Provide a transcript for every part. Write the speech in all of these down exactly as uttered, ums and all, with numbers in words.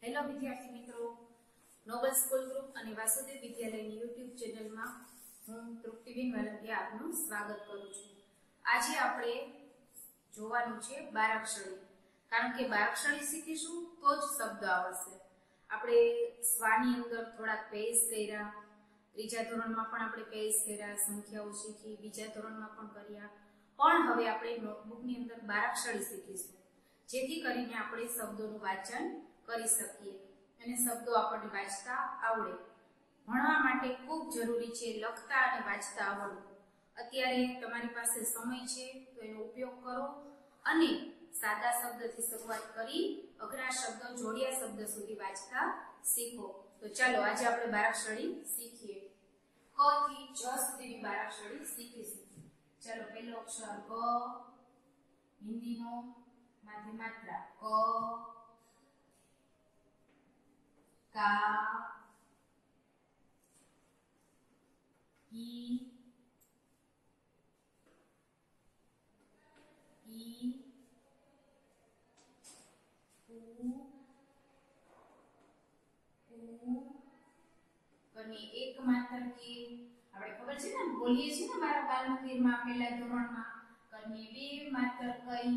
Hello વિદ્યાર્થી મિત્રો, Nobel school group અને વાસુદેવ વિદ્યાલયની યુટ્યુબ ચેનલમાં હું તૃપ્તિબેન વાલંતિયા આપનું સ્વાગત કરું છું। આજે આપણે જોવાનું છે બારાક્ષરી, કારણ કે બારાક્ષરી શીખીશું તો જ શબ્દ આવડશે। આપણે સ્વાની અંદર થોડાક પેજ કર્યા, ત્રીજા ધોરણમાં પણ આપણે પેજ કર્યા, સંખ્યાઓ શીખી, બીજા ધોરણમાં પણ કર્યા, પણ હવે આપણે નોટબુકની અંદર બારાક્ષરી શીખીશું, જેથી કરીને આપણે શબ્દોનું વાંચન કરી શકીએ અને શબ્દો આપણને વાંચતા આવડે। ભણવા માટે ખૂબ જરૂરી છે લખતા અને વાંચતા આવડવું। અત્યારે તમારી પાસે સમય છે તો એનો ઉપયોગ કરો અને સાદા શબ્દથી શરૂઆત કરી અઘરા શબ્દો, જોડિયા શબ્દ સુધી વાંચતા શીખો। તો ચાલો આજે આપણે બારાક્ષરી શીખીએ। ક થી જ સુધીની બારાક્ષરી શીખીશું। ચાલો, પહેલો અક્ષર ક, હિન્દીનો માધ્ય માત્રા ક, કા, કી, ઈ, ઉ, ઉ, અને એક માત્ર કે આપણે ખબર છે ને, બોલીએ છીએ ને મારા બાલ મંદિરમાં પહેલા ધોરણમાં, કને બે માત્ર કઈ,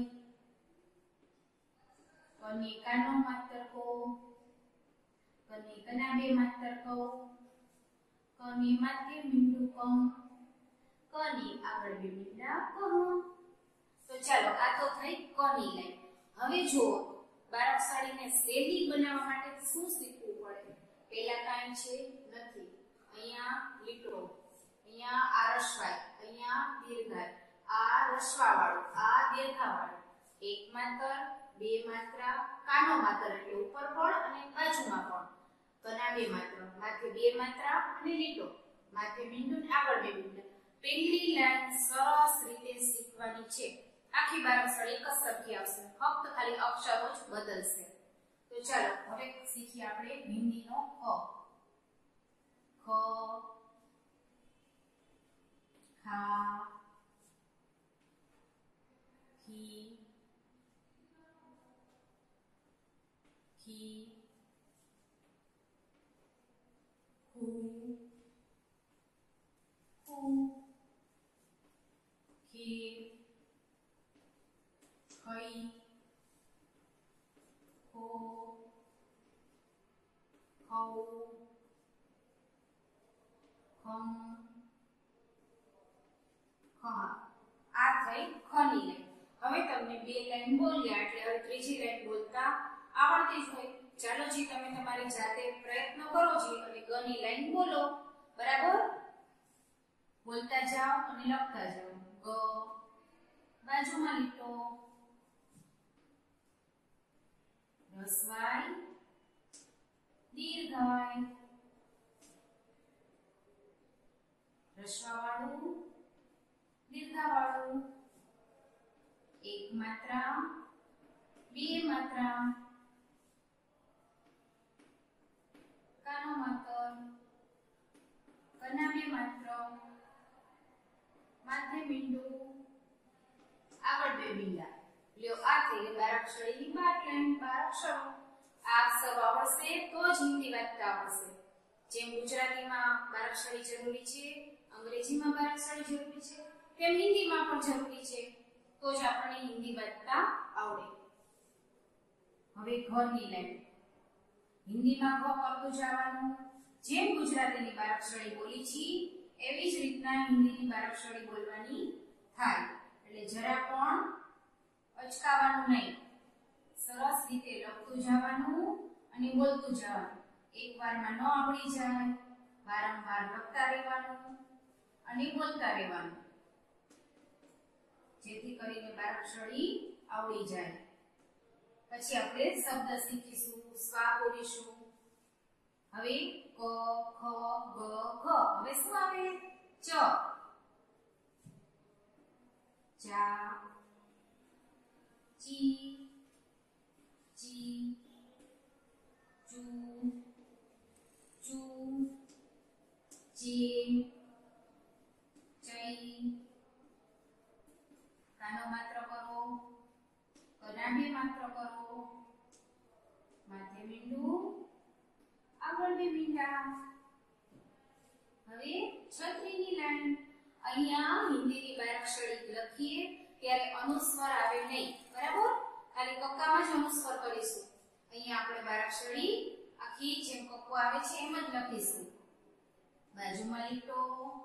કને કાનો માત્ર કો, કને કના બે માત્ર કૌ, કને માથે મીંડું કમ, કની આગળ બે મીંડા કહું। તો ચાલો, આ તો થઈ કની લાઈન। હવે જો બારાક્ષરીને શૈલી બનાવવા માટે શું શીખવું પડે? પહેલા કાંઈ છે નથી, અહીંયા લીટો, અહીંયા આ રસ્વાય, અહીંયા દીર્ઘાય, આ રસ્વા વાળું, આ દીર્ઘા વાળું, એક માત્ર, બે માત્રા, કાનો માત્ર એટલે ઉપર પણ અને બાજુમાં પણ, કના બે માત્ર, માથે બે માત્રા અને લીટો, માથે બિંદુ આગળ બે બિંદુ। પહેલી લાઈન સરસ રીતે શીખવાની છે। આખી બારાક્ષરી એક જ સરખી આવશે, ફક્ત ખાલી અક્ષરો જ બદલશે। તો ચાલો હવે શીખીએ આપણે હિન્દીનો ક। ખ, ખા, ખી, ખી, ખુ, ખુ, ખીર, ખઈ, ખો, ખૌ, ખમ, ખા। આ થઈ ખની લાઈન। હવે તમને બે લાઈન બોલ્યા એટલે હવે ત્રીજી લાઈન બોલતા આવડતી જ હોય। ચાલો જી, તમે તમારી જાતે પ્રયત્ન કરો જી અને ગની લાઈન બોલો, બરાબર? બોલતા જાઓ અને લખતા જાઓ। ગ, બાજુમાં લીટો, રસવાય, દીર્ઘાય, રસ્વા વાળું, દીર્ઘા વાળું, એક માત્રા, બે માત્રા, કાનો માત્ર, કના બે માત્ર, માથે બિંદુ, આગળ બે બિંદા। લ્યો, આ થઈ બારાક્ષરીની બાર લાઈન, બાર અક્ષરો। આ અક્ષરો આવડશે તો જ હિન્દી વાંચતા આવડશે। જેમ ગુજરાતીમાં બારાક્ષરી જરૂરી છે, અંગ્રેજીમાં બારાક્ષરી જરૂરી છે, તેમ હિન્દીમાં પણ જરૂરી છે, તો જ આપણને હિન્દી વાંચતા આવડે। હવે ઘરની લાઈન, હિન્દીમાં ઘ કરતું જવાનું, જેમ ગુજરાતીની બારાક્ષરી બોલી છીએ એવી જ રીતના હિન્દીની બારાક્ષરી બોલવાની થાય। એટલે જરા પણ અચકાવાનું નહીં, સરસ રીતે લખતું જવાનું અને બોલતું જવાનું। એકવારમાં ન આવડી જાય, વારંવાર લખતા રહેવાનું અને બોલતા રહેવાનું, જેથી કરીને બારાક્ષરી આવડી જાય। પછી આપણે શબ્દ શીખીશું, સ્વા બોલીશું। હવે ક, ખ, ગ, ઘ। હવે શું આવે? ચ, ચા, ચી, ચી, ચુ, ચુ, ચી, ચઈ, કાનો માત્ર કરો, કના બે માત્ર કરો, માથે મીંડું આગળ બે મીંડા. હવે છત્રીની લાઈન. અહીંયા હિન્દીની બારાક્ષરી લખીએ ત્યારે અનુસ્વાર આવે નહીં, બરાબર? ખાલી કક્કામાં જ અનુસ્વાર કરીશું. અહીંયા આપણે બારાક્ષરી આખી જેમ કક્કો આવે છે એમ જ લખીશું. બાજુમાં લીટો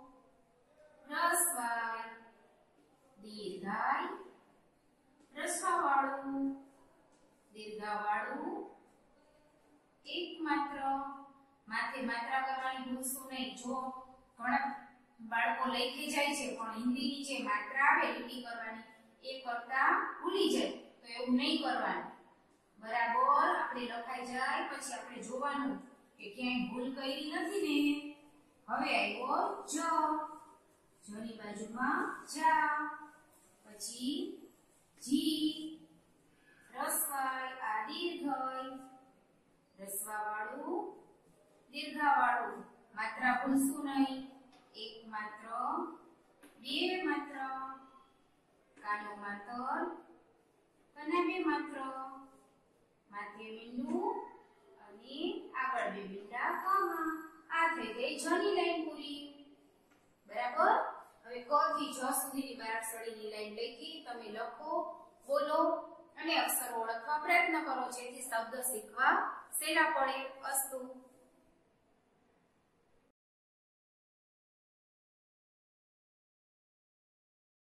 રસવાય દીર્ઘાય રસવાવાળું દીર્ઘાવાળું એક માત્ર. માથે માત્રા કરવાની ભૂલશો નહીં. જો ઘણા બાળકો લખી જાય છે પણ હિન્દીની જે માત્રા આવે લીટી કરવાની એ કરતા ભૂલી જાય, તો એવું નહીં કરવાનું. બરાબર આપણે લખાઈ જાય પછી આપણે જોવાનું કે ક્યાંય ભૂલ કરી નથી ને. હવે આવ્યો જ. જની બાજુમાં જા, પછી જી રસવાય આ દીર્ઘય રસવાવાળું દીર્ઘાવાળું. માત્રા ભૂલશું નહીં. એક માત્ર બે માત્ર કાનો માત્ર કના બે માત્ર માથે મીંડું અને આગળ બે મીંડા કમાં. આ થઈ ગઈ જની લાઈન પૂરી, બરાબર? હવે ક થી જ સુધીની બારાક્ષરીની લાઈન લખી તમે લખો, બોલો અને અક્ષરો ઓળખવા પ્રયત્ન કરો જેથી શબ્દ શીખવા સહેલા પડે. અસ્તુ.